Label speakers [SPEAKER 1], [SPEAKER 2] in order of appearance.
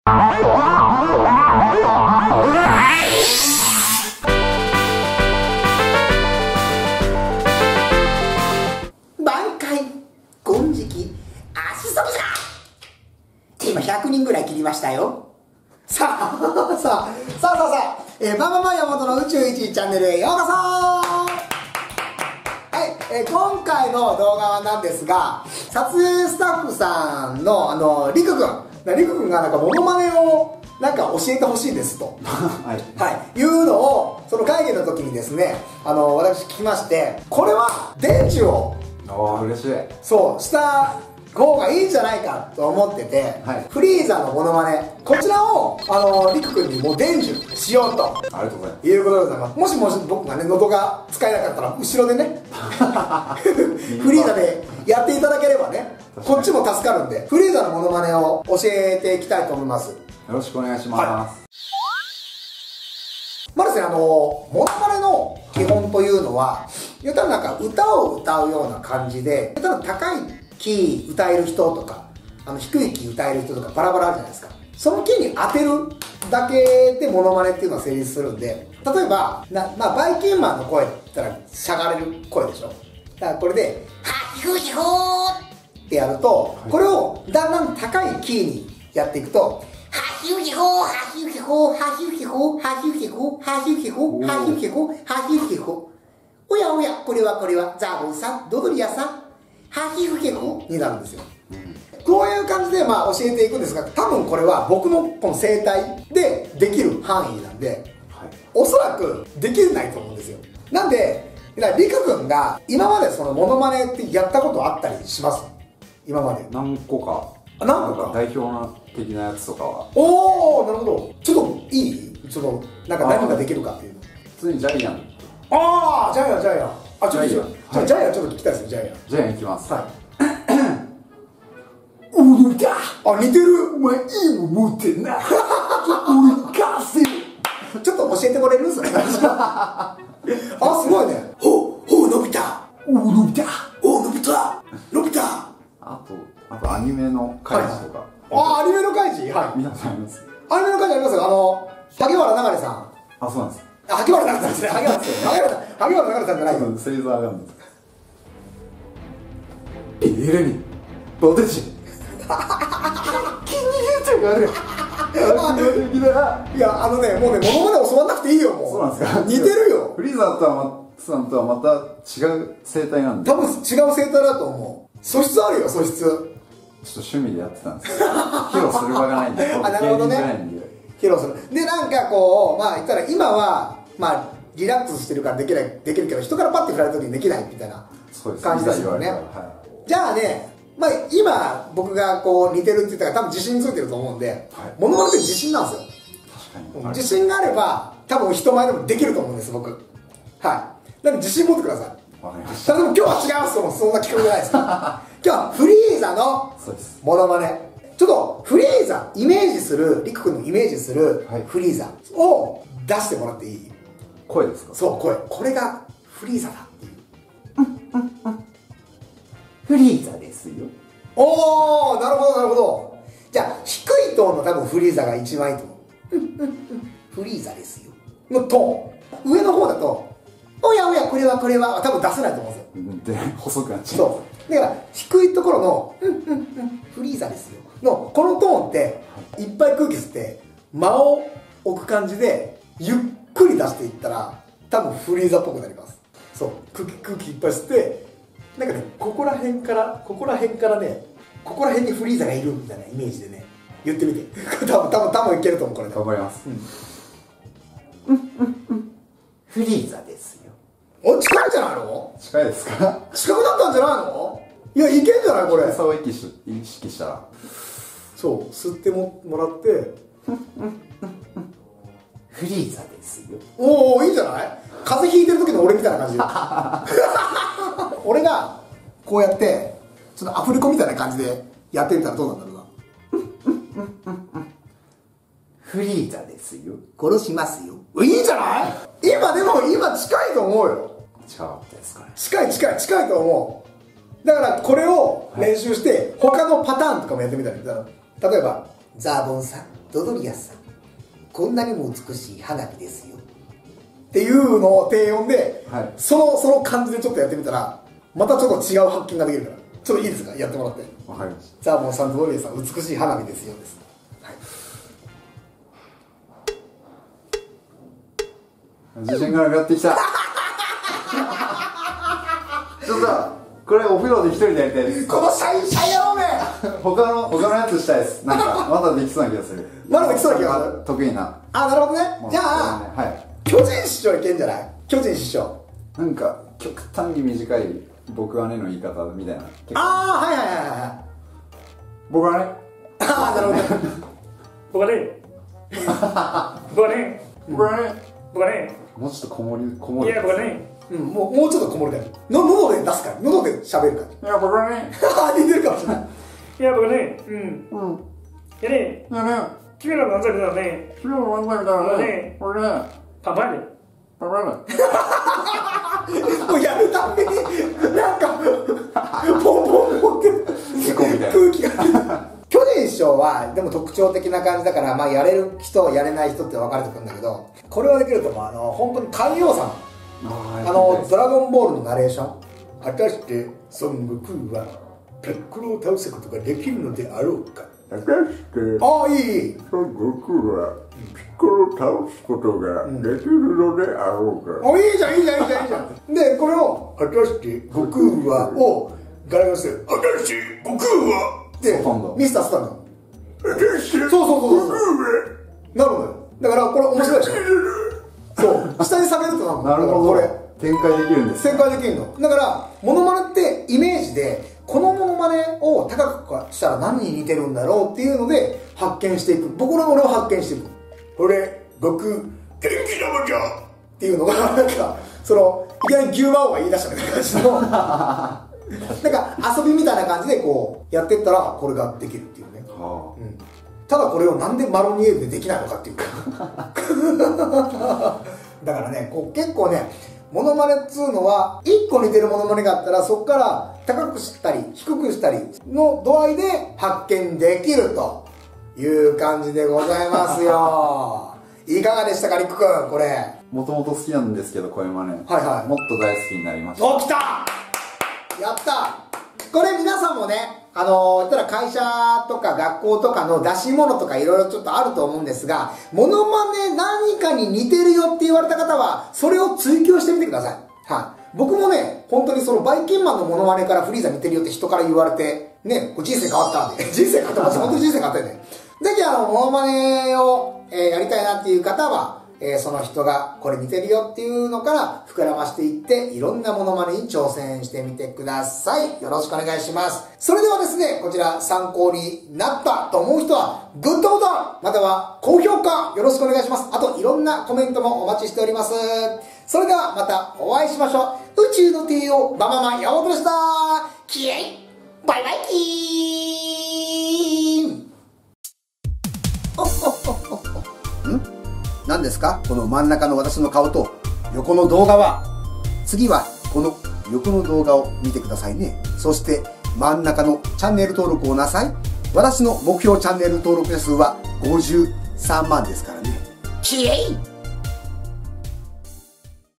[SPEAKER 1] 挽回金色足そぶじゃ。今100人ぐらい切りましたよ。さあマママ山本の宇宙一チャンネルへようこそ。はい、今回の動画はなんですが、撮影スタッフさんのりくくんがなんかモノマネをなんか教えてほしいですというのをその会議の時にですね、私聞きまして、これは伝授を
[SPEAKER 2] 嬉しい。
[SPEAKER 1] そうした方がいいんじゃないかと思ってて、フリーザのモノマネ、こちらをりくくんにもう伝授しようと
[SPEAKER 2] ありがとうございます。
[SPEAKER 1] いうことでございます。もし僕がね喉が使えなかったら後ろでねフリーザでやっていただければね、こっちも助かるんで、フリーザのモノマネを教えていきたいと思います。
[SPEAKER 2] よろしくお願いします。
[SPEAKER 1] まずですね、モノマネの基本というのは、言ったらなんか歌を歌うような感じで、言ったら高いキー歌える人とか低いキー歌える人とかバラバラあるじゃないですか。そのキーに当てるだけでモノマネっていうのは成立するんで、例えばバイキンマンの声って言ったらしゃがれる声でしょ。だからこれで「はひふひほー」ってやると、これをだんだん高いキーにやっていくと「はひふひほーはひふひほーはひふひほーはひふひほーはひふひほーはひふひほーはひふひほーおやおやこれはザボンさんドドリアさんはひふひほー」になるんですよ。こういう感じで教えていくんですが、多分これは僕のこの声帯でできる範囲なんで、おそらくできないと思うんですよ。なんでりくくんが今までそのモノマネってやったことあったりします？今まで
[SPEAKER 2] 何個か代表的なやつとかは。
[SPEAKER 1] おお、なるほど。ちょっといい？ちょっとなんか何ができるかっていうの。
[SPEAKER 2] 普通にジャイアン。
[SPEAKER 1] ああ、ジャイアン。あ、ちょっとジャイアンちょっと聞きたいですよ、ジャイアン。
[SPEAKER 2] ジャイアンいきます。
[SPEAKER 1] おるだ。あ、似てる。お前いいもん持ってんな。俺に貸せ。ちょっと教えてもらえる？それ。あ、すごいね。ほう、のび太。のび太。のび太。
[SPEAKER 2] あとアニメの怪人とか。
[SPEAKER 1] あ、アニメの怪人？はい。
[SPEAKER 2] 皆さんあります？
[SPEAKER 1] アニメの怪人ありますよ。萩原流さん。
[SPEAKER 2] あ、そうなんです。
[SPEAKER 1] 萩原流さんですね。萩原流さんじゃないよ。
[SPEAKER 2] セリザーがあるんです。エレミ、私。筋肉痛がある。
[SPEAKER 1] いや、もうね、モノマネ教わんなくていいよ、もう。
[SPEAKER 2] そうなんですか。
[SPEAKER 1] 似てるよ。
[SPEAKER 2] フリーザーさんとはまた違う声帯なんで。
[SPEAKER 1] 多分違う声帯だと思う。素質あるよ、素質。
[SPEAKER 2] ちょっと趣味でやってたんですけど、披露する場がないんで、
[SPEAKER 1] あ、なるほどね。披露する。で、なんかこう、言ったら今は、リラックスしてるからできるけど、人からパッて振られた時にできないみたいな感じですよね。じゃあね、今僕がこう似てるって言ったら多分自信ついてると思うんで、モノマネって自信なんですよ。確かに。自信があれば多分人前でもできると思うんです、僕。はい。なので自信持ってください。
[SPEAKER 2] わかりました。
[SPEAKER 1] でも今日は違います。そんな企画じゃないです。今日はフリーザのモノマネ。ちょっとフリーザイメージする、りくくんのイメージするフリーザを出してもらっていい？
[SPEAKER 2] 声ですか？
[SPEAKER 1] そう、声。これがフリーザだっていう。
[SPEAKER 2] フリーザですよ。
[SPEAKER 1] おー、なるほどなるほど。じゃあ低いトーンの多分フリーザが一番いいと思う。フリーザですよのトーン。上の方だとおやおやこれは多分出せないと思うんですよ。
[SPEAKER 2] で細くなっちゃう。
[SPEAKER 1] そうだから低いところのフリーザですよのこのトーンっていっぱい空気吸って間を置く感じでゆっくり出していったら多分フリーザっぽくなります。そう、空気いっぱい吸ってなんかね、ここら辺からね、ここら辺にフリーザがいるみたいなイメージでね、言ってみて。多分いけると思う、これ。
[SPEAKER 2] 頑張ります。
[SPEAKER 1] フリーザですよ。お、近いんじゃないの？
[SPEAKER 2] 近いですか？
[SPEAKER 1] 近くなったんじゃないの？いや、いけんじゃないこれ。
[SPEAKER 2] 低さを意識したら。
[SPEAKER 1] そう、吸ってもらって。フリーザですよ。おお、いいんじゃない？風邪ひいてる時の俺みたいな感じで。俺がこうやってちょっとアフレコみたいな感じでやってみたらどうなんだろうな。フリーザですよ。殺しますよ。いいんじゃない？今近いと思うよ。
[SPEAKER 2] 近かったですかね。
[SPEAKER 1] 近いと思う。だからこれを練習して他のパターンとかもやってみたら、例えばザボンさんドドリアスさん、こんなにも美しい花火ですよっていうのを低音で、
[SPEAKER 2] はい、
[SPEAKER 1] その感じでちょっとやってみたらまたちょっと違う発見ができるから、ちょっといいですか、やってもらって。
[SPEAKER 2] わかりました。
[SPEAKER 1] ザ・モンさんとドドリアスさん、美しい花火ですよです、はい、
[SPEAKER 2] 自信が上がってきた。ちょっとこれお風呂で一人でやりたいです。
[SPEAKER 1] このシャイ野郎め
[SPEAKER 2] 他のやつしたいです。なんかまだできそうな気がする。
[SPEAKER 1] まだできそうな気がする。
[SPEAKER 2] 得意な。
[SPEAKER 1] あ、なるほどね。じゃあ、
[SPEAKER 2] はい、
[SPEAKER 1] 巨人師匠いけんじゃない？巨人師匠。
[SPEAKER 2] なんか極端に短い僕はねの言い方みたいな。
[SPEAKER 1] ああ、はいはいはいはい。
[SPEAKER 2] 僕はね。
[SPEAKER 1] ああ、なるほどね。
[SPEAKER 3] 僕はね。僕はね。
[SPEAKER 2] 僕はね。
[SPEAKER 3] 僕はね。
[SPEAKER 2] もうちょっとこもり。
[SPEAKER 3] いや、僕はね。
[SPEAKER 1] うん、もうちょっとこもるから。喉で出すから。喉で喋るから。
[SPEAKER 2] いや、僕はね。
[SPEAKER 1] 似てるかもしれない。
[SPEAKER 3] いや、僕はね。うん。いやね。
[SPEAKER 2] いやね。
[SPEAKER 3] 君らの漫才みたいなね。
[SPEAKER 2] 君らの漫才みたいなね。俺ね。
[SPEAKER 3] パパで。
[SPEAKER 2] パパで。
[SPEAKER 1] もうやるために、なんか、ポンポンポンって空気が。巨人師匠はでも特徴的な感じだから、まあやれる人やれない人って分かれてくるんだけど、これはできると思う。本当に海王さん、ドラゴンボールのナレーション、果たして孫悟空はピッコロを倒すことができるのであろうか。
[SPEAKER 2] 果たして
[SPEAKER 1] ああ、いい
[SPEAKER 2] 孫悟空はピッコロを倒すことができるのであろうか。
[SPEAKER 1] あ、いいじゃんいいじゃんいいじゃんいいじゃん。でこれを果たして悟空はをガラガラして果たして悟空はでミスタースタンド。そうなるのよ。だからこれ面白いでしょ。そう下に下げるとなるの。
[SPEAKER 2] なるほど。これ展開できるんです。
[SPEAKER 1] 展開できるの。だからモノマネってイメージで、このモノマネを高くしたら何に似てるんだろうっていうので発見していく。俺を発見していく。これ僕元気玉じゃっていうのがなんかいきなり牛魔王が言い出したみたいな感じのなんか遊びみたいな感じでこうやってったらこれができるっていうね、ただこれをなんでマロニエールでできないのかっていうかだからね結構ねモノマネっつうのは1個似てるモノマネがあったらそこから高くしたり低くしたりの度合いで発見できるという感じでございますよいかがでしたかリック君これ。
[SPEAKER 2] もともと好きなんですけど、声真似。
[SPEAKER 1] はいはい。
[SPEAKER 2] もっと大好きになりました。
[SPEAKER 1] お、来たやったこれ皆さんもね、言ったら会社とか学校とかの出し物とかいろいろちょっとあると思うんですが、モノマネ何かに似てるよって言われた方は、それを追求してみてください。はい。僕もね、本当にそのバイキンマンのモノマネからフリーザ似てるよって人から言われて、ね、人生変わったんで、人生変わった、本当に人生変わったんで。ぜひモノマネを、やりたいなっていう方は、その人がこれ似てるよっていうのから膨らましていっていろんなモノマネに挑戦してみてください。よろしくお願いします。それではですね、こちら参考になったと思う人はグッドボタンまたは高評価よろしくお願いします。あといろんなコメントもお待ちしております。それではまたお会いしましょう。宇宙の帝王バママ山本でした。キエイバイバイキーン何ですかこの真ん中の私の顔と横の動画は。次はこの横の動画を見てくださいね。そして真ん中のチャンネル登録をなさい。私の目標チャンネル登録者数は53万ですからね。キエイ